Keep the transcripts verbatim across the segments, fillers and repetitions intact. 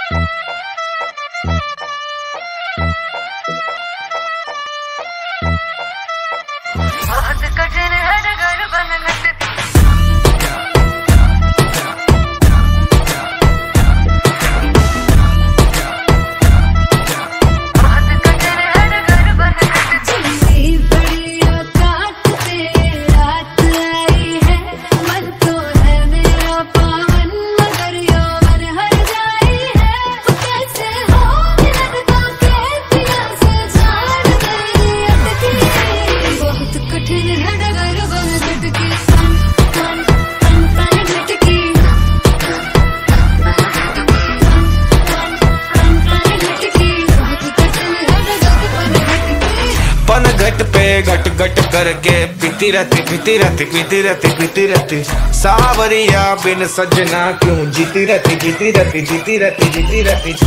बहुत कठिन है डगर बनना घट पे घट घट करके पीती रहती पीती रहती पीती रहती पीती रहती सावरिया बिन सजना क्यों जीती रहती जीती रहती जीती रहती जीती रहती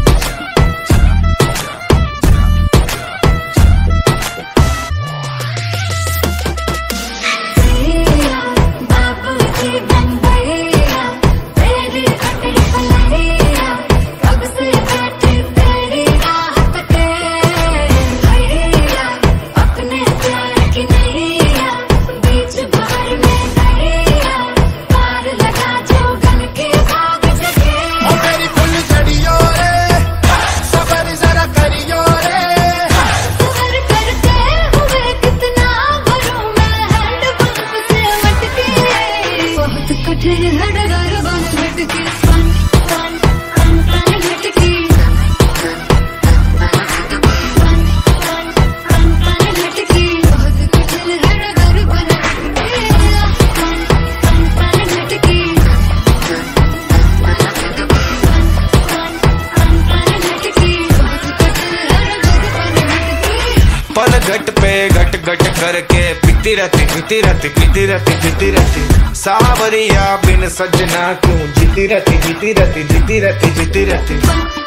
घट पे घट घट करके पीती रहती पीती रहती पीती रहती पीती रहती सावरिया बिन सजना क्यों जीती रहती जीती रहती जीती रहती जीती रहती